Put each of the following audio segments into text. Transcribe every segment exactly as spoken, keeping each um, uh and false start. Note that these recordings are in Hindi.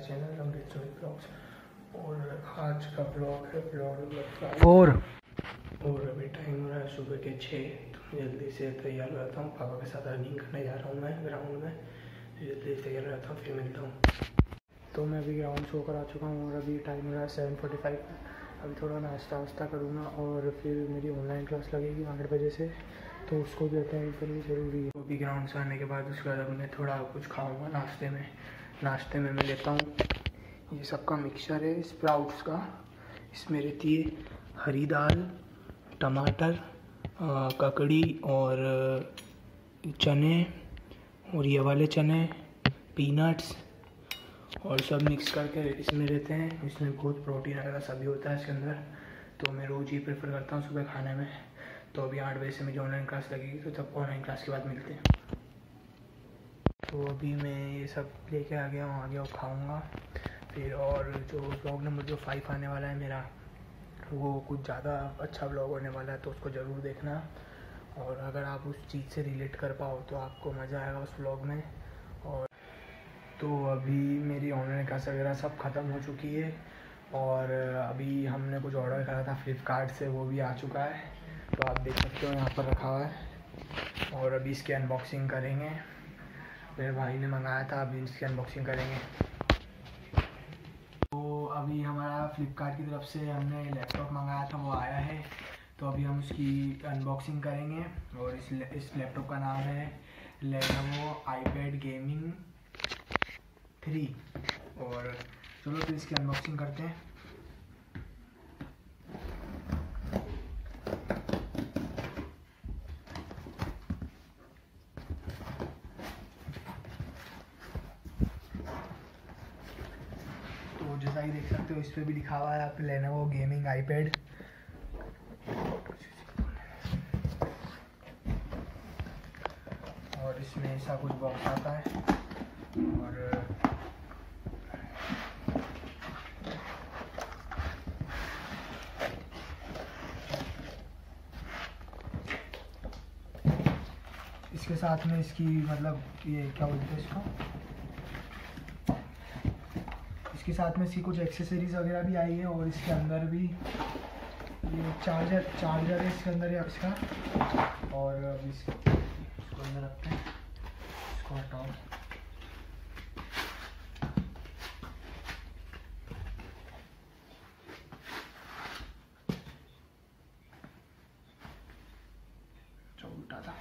चैनल अमृत सोनी ब्लॉग्स। और आज का ब्लॉग है ब्लॉग नंबर फाइव और और अभी टाइम हो रहा है सुबह के छः। तो जल्दी से तैयार हो जाता हूँ, पापा के साथ रनिंग करने जा रहा हूँ मैं ग्राउंड में। जल्दी से तैयार हो जाता हूँ, फिर मिलता हूँ। तो मैं अभी ग्राउंड शो कर आ चुका हूँ और अभी टाइम हो रहा है सेवन फोर्टी फाइव। अभी थोड़ा नाश्ता वास्ता करूँगा और फिर मेरी ऑनलाइन क्लास लगेगी आठ बजे से, तो उसको भी अटेंड करनी ज़रूरी है। वो भी ग्राउंड से आने के बाद उसके बाद मैं थोड़ा कुछ खाऊंगा नाश्ते में। नाश्ते में मैं लेता हूँ ये सबका मिक्सचर है स्प्राउट्स का। इसमें रहती है हरी दाल, टमाटर, ककड़ी और चने और ये वाले चने, पीनट्स और सब मिक्स करके इसमें रहते हैं। इसमें बहुत प्रोटीन वगैरह सभी होता है इसके अंदर, तो मैं रोज़ ही प्रेफर करता हूँ सुबह खाने में। तो अभी आठ बजे से मेरी ऑनलाइन क्लास लगेगी, तो तब ऑनलाइन क्लास के बाद मिलते हैं। तो अभी मैं ये सब लेके आ गया हूँ, आ गया हूँ खाऊँगा फिर। और जो ब्लॉग नंबर जो फाइव आने वाला है मेरा, वो कुछ ज़्यादा अच्छा ब्लॉग होने वाला है, तो उसको ज़रूर देखना। और अगर आप उस चीज़ से रिलेट कर पाओ तो आपको मज़ा आएगा उस ब्लॉग में। और तो अभी मेरी ऑनलाइन क्लास वगैरह सब ख़त्म हो चुकी है और अभी हमने कुछ ऑर्डर करा था फ्लिपकार्ट से, वो भी आ चुका है। तो आप देख सकते हो यहाँ पर रखा हुआ है और अभी इसकी अनबॉक्सिंग करेंगे। मेरे भाई ने मंगाया था, अभी इसकी अनबॉक्सिंग करेंगे। तो अभी हमारा फ्लिपकार्ट की तरफ से हमने लैपटॉप मंगाया था, वो आया है। तो अभी हम उसकी अनबॉक्सिंग करेंगे। और इस इस लैपटॉप का नाम है लेनोवो आईपैड गेमिंग थ्री। और चलो फिर इसकी अनबॉक्सिंग करते हैं। तो जैसा कि देख सकते हो इस पर भी लिखा हुआ है आप लेनोवो गेमिंग आईपैड। और इसमें ऐसा कुछ बॉक्स आता है और इसके साथ में इसकी मतलब ये क्या बोलते हैं इसको, इसके साथ में इसकी कुछ एक्सेसरीज वगैरह भी आई है। और इसके अंदर भी ये चार्जर चार्जर है इसके अंदर है इसका। और अभी इसको इसको अंदर रखते हैं, इसको हटाओ। जो उल्टा था,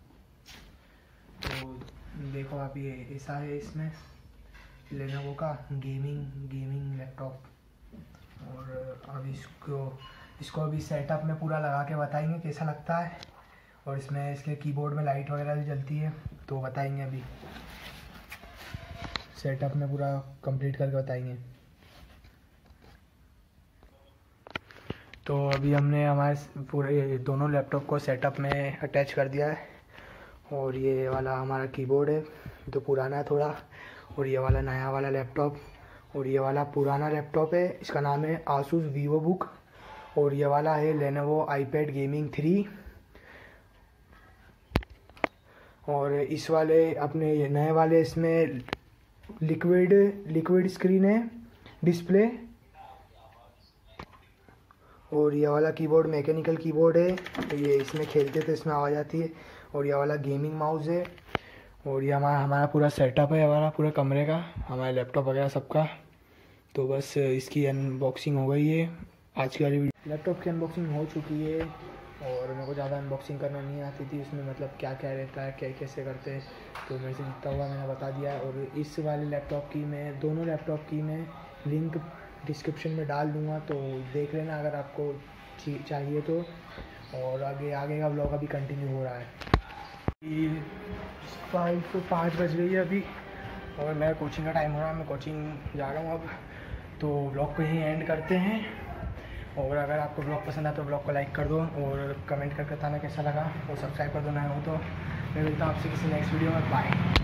तो देखो आप ये ऐसा है इसमें लेनोवो का गेमिंग गेमिंग लैपटॉप। और अब इसको इसको अभी सेटअप में पूरा लगा के बताएंगे कैसा लगता है। और इसमें इसके कीबोर्ड में लाइट वगैरह भी जलती है, तो बताएंगे अभी सेटअप में पूरा कंप्लीट करके बताएंगे। तो अभी हमने हमारे पूरे दोनों लैपटॉप को सेटअप में अटैच कर दिया है। और ये वाला हमारा कीबोर्ड है जो पुराना है थोड़ा, और ये वाला नया वाला लैपटॉप। और ये वाला पुराना लैपटॉप है, इसका नाम है आसूस वीवो बुक। और ये वाला है लेनोवो आईपैड गेमिंग थ्री। और इस वाले अपने नए वाले इसमें लिक्विड लिक्विड स्क्रीन है डिस्प्ले। और ये वाला कीबोर्ड मैकेनिकल कीबोर्ड है, तो ये इसमें खेलते थे इसमें आवाज़ आती है। और ये वाला गेमिंग माउस है। और ये हमारा हमारा पूरा सेटअप है, हमारा पूरा कमरे का, हमारे लैपटॉप वगैरह सबका। तो बस इसकी अनबॉक्सिंग हो गई है आज की वाली वीडियो। लैपटॉप की अनबॉक्सिंग हो चुकी है और मेरे को ज़्यादा अनबॉक्सिंग करना नहीं आती थी, उसमें मतलब क्या क्या रहता है, क्या कैसे करते हैं, तो मेरे से जितना हुआ मैंने बता दिया है। और इस वाले लैपटॉप की मैं दोनों लैपटॉप की मैं लिंक डिस्क्रिप्शन में डाल दूँगा, तो देख लेना अगर आपको चाहिए तो। और आगे आगे का ब्लॉग अभी कंटिन्यू हो रहा है। फाइव को पाँच बज गई है अभी और मेरा कोचिंग का टाइम हो रहा है, मैं कोचिंग जा रहा हूँ अब। तो ब्लॉग को यहीं एंड करते हैं। और अगर आपको ब्लॉग पसंद आए तो ब्लॉग को लाइक कर दो और कमेंट करके बताना कैसा लगा, और सब्सक्राइब कर दो नया हो तो। मैं मिलता हूँ आपसे किसी नेक्स्ट वीडियो में। बाय।